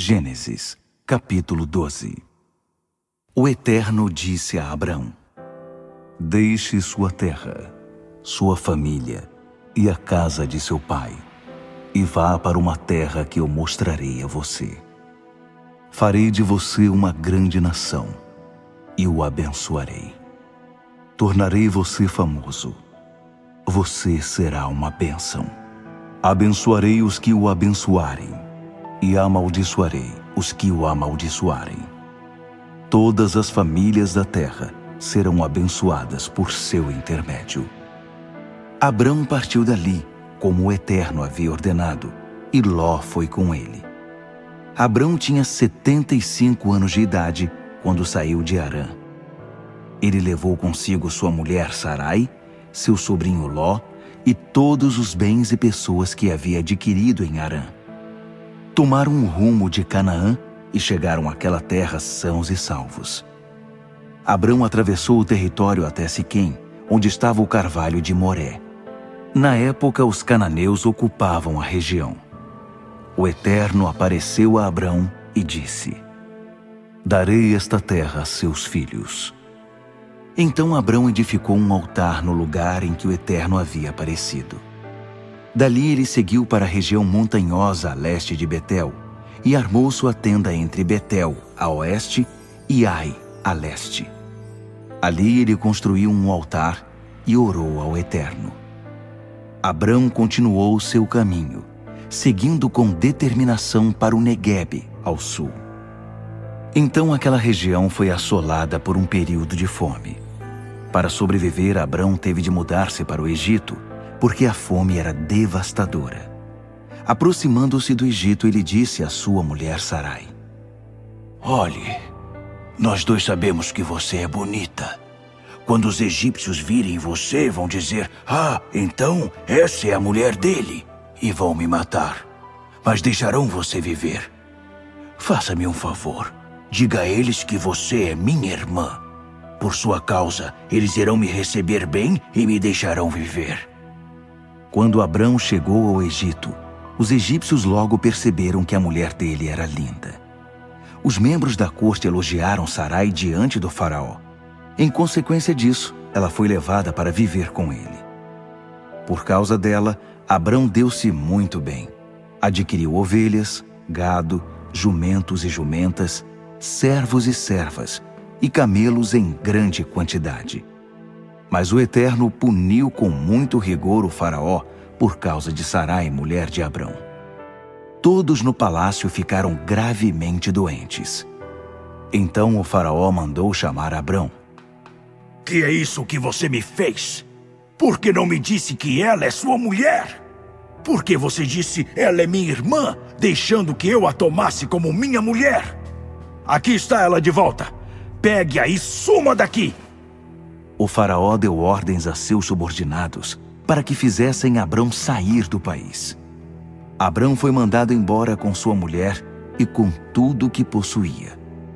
Gênesis, capítulo 12. O Eterno disse a Abrão: Deixe sua terra, sua família e a casa de seu pai, e vá para uma terra que eu mostrarei a você. Farei de você uma grande nação, e o abençoarei. Tornarei você famoso. Você será uma bênção. Abençoarei os que o abençoarem, e amaldiçoarei os que o amaldiçoarem. Todas as famílias da terra serão abençoadas por seu intermédio. Abrão partiu dali, como o Eterno havia ordenado, e Ló foi com ele. Abrão tinha 75 anos de idade quando saiu de Harã. Ele levou consigo sua mulher Sarai, seu sobrinho Ló e todos os bens e pessoas que havia adquirido em Harã. Tomaram um rumo de Canaã e chegaram àquela terra sãos e salvos. Abrão atravessou o território até Siquém, onde estava o carvalho de Moré. Na época, os cananeus ocupavam a região. O Eterno apareceu a Abrão e disse: Darei esta terra a seus filhos. Então Abrão edificou um altar no lugar em que o Eterno havia aparecido. Dali ele seguiu para a região montanhosa a leste de Betel e armou sua tenda entre Betel, a oeste, e Ai, a leste. Ali ele construiu um altar e orou ao Eterno. Abrão continuou seu caminho, seguindo com determinação para o Neguebe, ao sul. Então aquela região foi assolada por um período de fome. Para sobreviver, Abrão teve de mudar-se para o Egito, porque a fome era devastadora. Aproximando-se do Egito, ele disse à sua mulher Sarai: Olhe, nós dois sabemos que você é bonita. Quando os egípcios virem você, vão dizer: então essa é a mulher dele, e vão me matar. Mas deixarão você viver. Faça-me um favor, diga a eles que você é minha irmã. Por sua causa, eles irão me receber bem e me deixarão viver. Quando Abrão chegou ao Egito, os egípcios logo perceberam que a mulher dele era linda. Os membros da corte elogiaram Sarai diante do faraó. Em consequência disso, ela foi levada para viver com ele. Por causa dela, Abrão deu-se muito bem. Adquiriu ovelhas, gado, jumentos e jumentas, servos e servas, e camelos em grande quantidade. Mas o Eterno puniu com muito rigor o faraó por causa de Sarai, mulher de Abrão. Todos no palácio ficaram gravemente doentes. Então o faraó mandou chamar Abrão. Que é isso que você me fez? Por que não me disse que ela é sua mulher? Por que você disse ela é minha irmã, deixando que eu a tomasse como minha mulher? Aqui está ela de volta. Pegue-a e suma daqui! O faraó deu ordens a seus subordinados para que fizessem Abrão sair do país. Abrão foi mandado embora com sua mulher e com tudo o que possuía.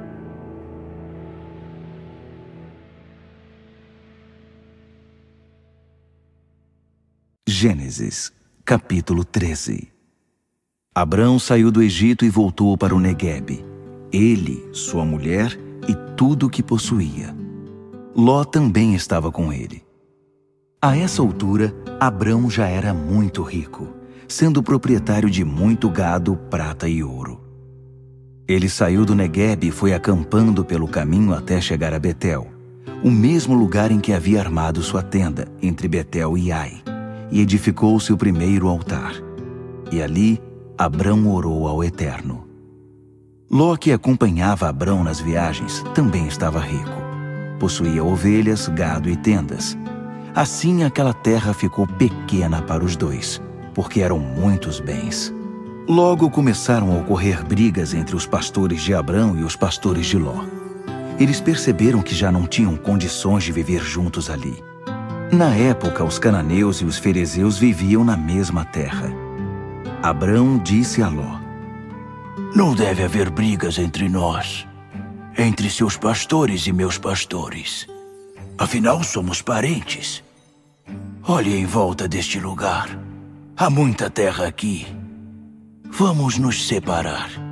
Gênesis, capítulo 13. Abrão saiu do Egito e voltou para o Neguebe, ele, sua mulher e tudo o que possuía. Ló também estava com ele. A essa altura, Abrão já era muito rico, sendo proprietário de muito gado, prata e ouro. Ele saiu do Neguebe e foi acampando pelo caminho até chegar a Betel, o mesmo lugar em que havia armado sua tenda, entre Betel e Ai, e edificou seu primeiro altar. E ali, Abrão orou ao Eterno. Ló, que acompanhava Abrão nas viagens, também estava rico. Possuía ovelhas, gado e tendas. Assim, aquela terra ficou pequena para os dois, porque eram muitos bens. Logo começaram a ocorrer brigas entre os pastores de Abrão e os pastores de Ló. Eles perceberam que já não tinham condições de viver juntos ali. Na época, os cananeus e os ferezeus viviam na mesma terra. Abrão disse a Ló: Não deve haver brigas entre nós, entre seus pastores e meus pastores. Afinal, somos parentes. Olhe em volta deste lugar. Há muita terra aqui. Vamos nos separar.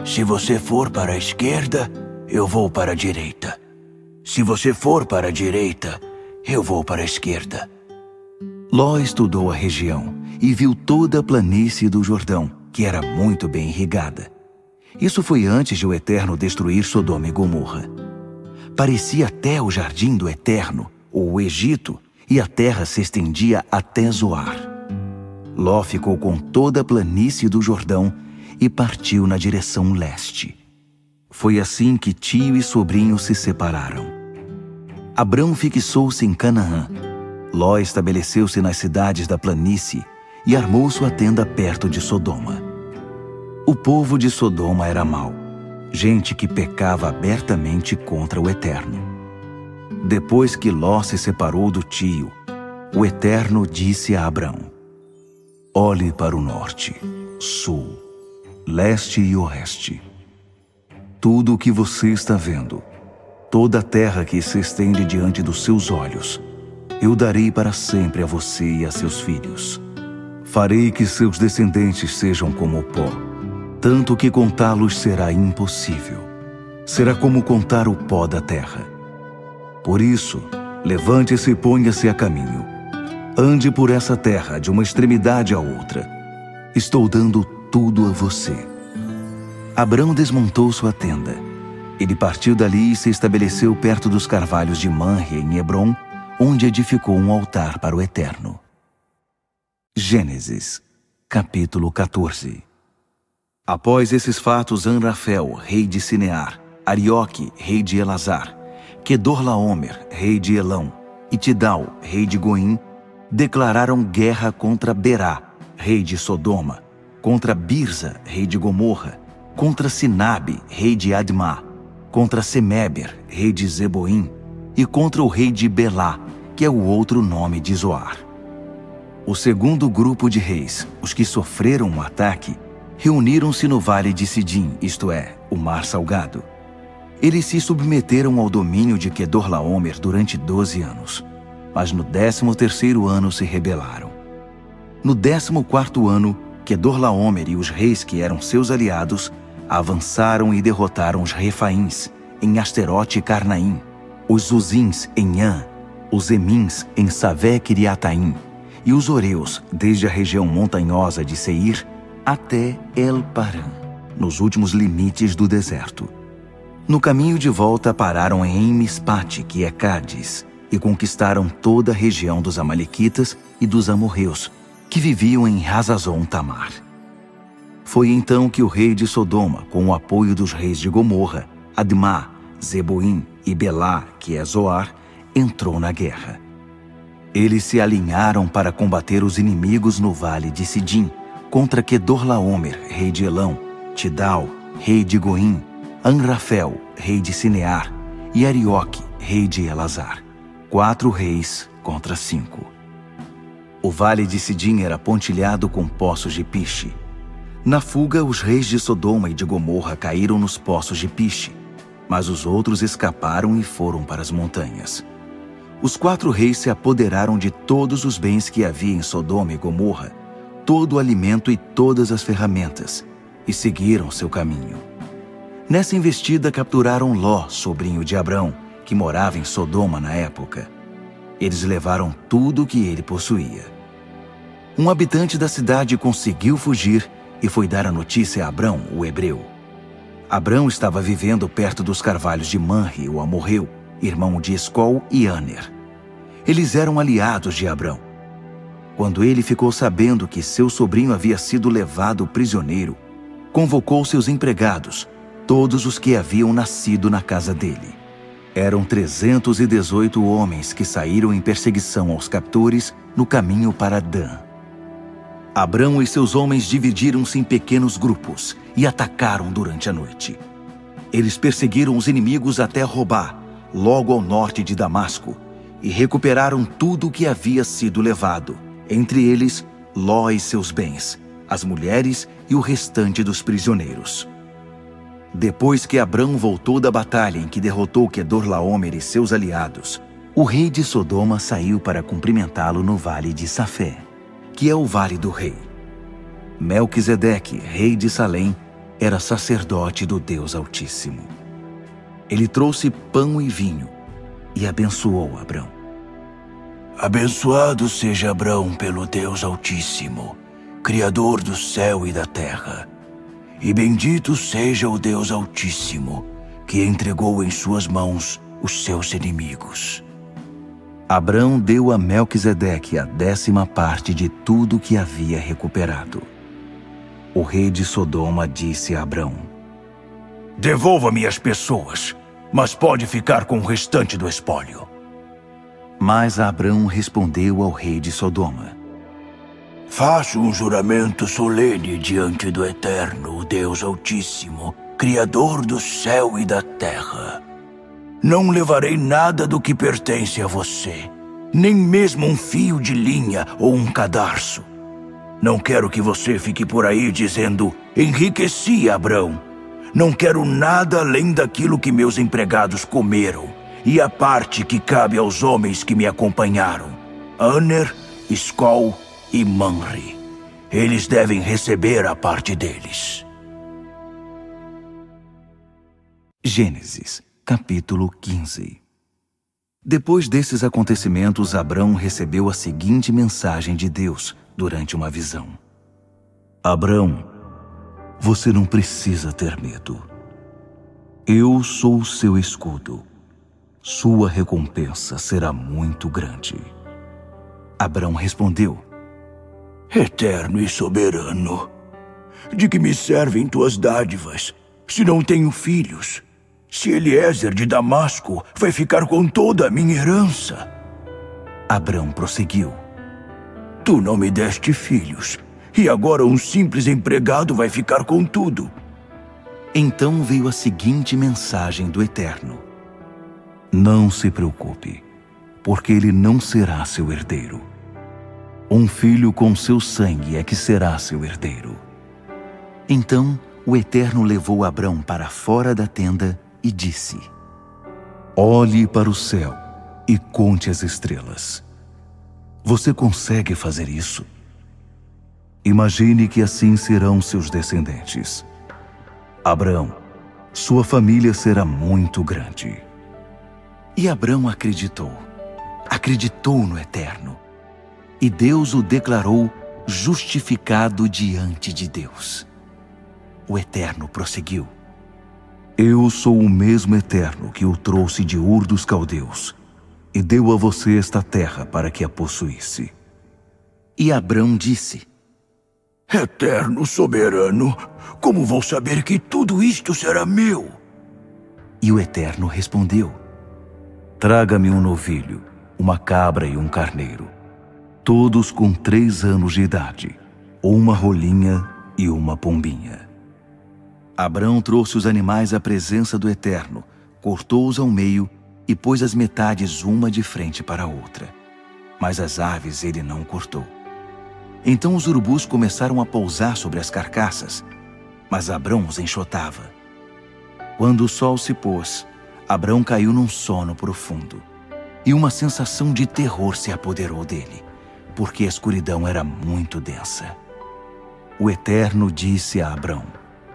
Se você for para a esquerda, eu vou para a direita. Se você for para a direita, eu vou para a esquerda. Ló estudou a região e viu toda a planície do Jordão, que era muito bem irrigada. Isso foi antes de o Eterno destruir Sodoma e Gomorra. Parecia até o jardim do Eterno, ou o Egito, e a terra se estendia até Zoar. Ló ficou com toda a planície do Jordão e partiu na direção leste. Foi assim que tio e sobrinho se separaram. Abrão fixou-se em Canaã. Ló estabeleceu-se nas cidades da planície e armou sua tenda perto de Sodoma. O povo de Sodoma era mau, gente que pecava abertamente contra o Eterno. Depois que Ló se separou do tio, o Eterno disse a Abrão: olhe para o norte, sul, leste e oeste. Tudo o que você está vendo, toda a terra que se estende diante dos seus olhos, eu darei para sempre a você e a seus filhos. Farei que seus descendentes sejam como o pó, tanto que contá-los será impossível. Será como contar o pó da terra. Por isso, levante-se e ponha-se a caminho. Ande por essa terra de uma extremidade à outra. Estou dando tudo a você. Abrão desmontou sua tenda. Ele partiu dali e se estabeleceu perto dos carvalhos de Manre, em Hebrom, onde edificou um altar para o Eterno. Gênesis, capítulo 14. Após esses fatos, Amrafel, rei de Sinear, Arioque, rei de Elazar, Quedorlaomer, rei de Elão, e Tidal, rei de Goim, declararam guerra contra Berá, rei de Sodoma, contra Birza, rei de Gomorra, contra Sinabe, rei de Admá, contra Semeber, rei de Zeboim, e contra o rei de Belá, que é o outro nome de Zoar. O segundo grupo de reis, os que sofreram um ataque, reuniram-se no vale de Sidim, isto é, o Mar Salgado. Eles se submeteram ao domínio de Quedorlaomer durante 12 anos, mas no 13º ano se rebelaram. No 14º ano, Quedorlaomer e os reis que eram seus aliados avançaram e derrotaram os Refaíns em Asterote e Carnaim, os Zuzins em An, os Emins em Savé-Quiriataim e os Oreus desde a região montanhosa de Seir até El-Paran, nos últimos limites do deserto. No caminho de volta pararam em Mispate, que é Cádiz, e conquistaram toda a região dos Amalequitas e dos amorreus, que viviam em Hazazon Tamar. Foi então que o rei de Sodoma, com o apoio dos reis de Gomorra, Admá, Zeboim e Belá, que é Zoar, entrou na guerra. Eles se alinharam para combater os inimigos no vale de Sidim, contra Quedorlaomer, rei de Elão, Tidal, rei de Goim, Amrafel, rei de Sinear, e Arioque, rei de Elazar. 4 reis contra 5. O vale de Sidim era pontilhado com poços de piche. Na fuga, os reis de Sodoma e de Gomorra caíram nos poços de piche, mas os outros escaparam e foram para as montanhas. Os 4 reis se apoderaram de todos os bens que havia em Sodoma e Gomorra, todo o alimento e todas as ferramentas, e seguiram seu caminho. Nessa investida capturaram Ló, sobrinho de Abrão, que morava em Sodoma na época. Eles levaram tudo o que ele possuía. Um habitante da cidade conseguiu fugir e foi dar a notícia a Abrão, o hebreu. Abrão estava vivendo perto dos carvalhos de Manre, o amorreu, irmão de Escol e Aner. Eles eram aliados de Abrão. Quando ele ficou sabendo que seu sobrinho havia sido levado prisioneiro, convocou seus empregados, todos os que haviam nascido na casa dele. Eram 318 homens que saíram em perseguição aos captores no caminho para Dan. Abrão e seus homens dividiram-se em pequenos grupos e atacaram durante a noite. Eles perseguiram os inimigos até Robá, logo ao norte de Damasco, e recuperaram tudo o que havia sido levado, entre eles Ló e seus bens, as mulheres e o restante dos prisioneiros. Depois que Abrão voltou da batalha em que derrotou Quedorlaomer e seus aliados, o rei de Sodoma saiu para cumprimentá-lo no vale de Safé, que é o vale do rei. Melquisedeque, rei de Salém, era sacerdote do Deus Altíssimo. Ele trouxe pão e vinho e abençoou Abrão. Abençoado seja Abrão pelo Deus Altíssimo, Criador do céu e da terra. E bendito seja o Deus Altíssimo, que entregou em suas mãos os seus inimigos. Abrão deu a Melquisedeque a 10ª parte de tudo que havia recuperado. O rei de Sodoma disse a Abrão: Devolva-me as pessoas, mas pode ficar com o restante do espólio. Mas Abrão respondeu ao rei de Sodoma: Faço um juramento solene diante do Eterno, o Deus Altíssimo, Criador do céu e da terra. Não levarei nada do que pertence a você, nem mesmo um fio de linha ou um cadarço. Não quero que você fique por aí dizendo: enriqueci Abrão. Não quero nada além daquilo que meus empregados comeram e a parte que cabe aos homens que me acompanharam, Aner, Escol e Manre. Eles devem receber a parte deles. Gênesis, capítulo 15. Depois desses acontecimentos, Abrão recebeu a seguinte mensagem de Deus durante uma visão: Abrão, você não precisa ter medo. Eu sou o seu escudo. Sua recompensa será muito grande. Abrão respondeu: Eterno e soberano, de que me servem tuas dádivas, se não tenho filhos? Se Eliezer de Damasco vai ficar com toda a minha herança. Abrão prosseguiu: Tu não me deste filhos, e agora um simples empregado vai ficar com tudo. Então veio a seguinte mensagem do Eterno: Não se preocupe, porque ele não será seu herdeiro. Um filho com seu sangue é que será seu herdeiro. Então o Eterno levou Abrão para fora da tenda e disse: Olhe para o céu e conte as estrelas. Você consegue fazer isso? Imagine que assim serão seus descendentes. Abrão, sua família será muito grande. E Abrão acreditou no Eterno. E Deus o declarou justificado diante de Deus. O Eterno prosseguiu: Eu sou o mesmo Eterno que o trouxe de Ur dos Caldeus e deu a você esta terra para que a possuísse. E Abrão disse: Eterno soberano, como vou saber que tudo isto será meu? E o Eterno respondeu: Traga-me um novilho, uma cabra e um carneiro, todos com 3 anos de idade, uma rolinha e uma pombinha. Abrão trouxe os animais à presença do Eterno, cortou-os ao meio e pôs as metades uma de frente para a outra. Mas as aves ele não cortou. Então os urubus começaram a pousar sobre as carcaças, mas Abrão os enxotava. Quando o sol se pôs, Abrão caiu num sono profundo, e uma sensação de terror se apoderou dele, porque a escuridão era muito densa. O Eterno disse a Abrão: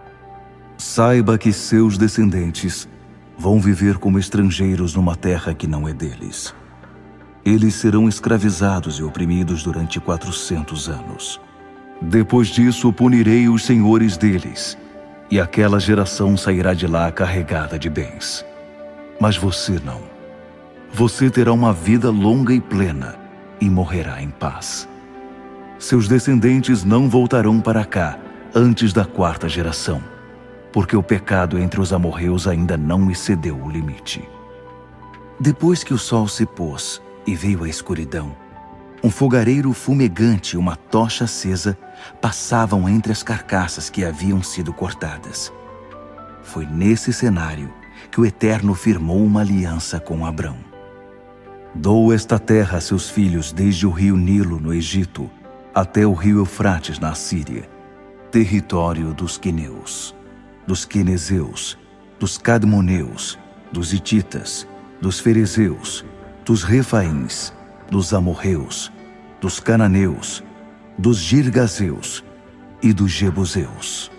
Saiba que seus descendentes vão viver como estrangeiros numa terra que não é deles. Eles serão escravizados e oprimidos durante 400 anos. Depois disso, punirei os senhores deles, e aquela geração sairá de lá carregada de bens. Mas você não. Você terá uma vida longa e plena, e morrerá em paz. Seus descendentes não voltarão para cá antes da 4ª geração, porque o pecado entre os amorreus ainda não excedeu o limite. Depois que o sol se pôs e veio a escuridão, um fogareiro fumegante e uma tocha acesa passavam entre as carcaças que haviam sido cortadas. Foi nesse cenário que o Eterno firmou uma aliança com Abrão. Dou esta terra a seus filhos desde o rio Nilo, no Egito, até o rio Eufrates, na Assíria, território dos queneus, dos quenezeus, dos cadmoneus, dos hititas, dos ferezeus, dos refaíns, dos amorreus, dos cananeus, dos girgazeus e dos jebuseus.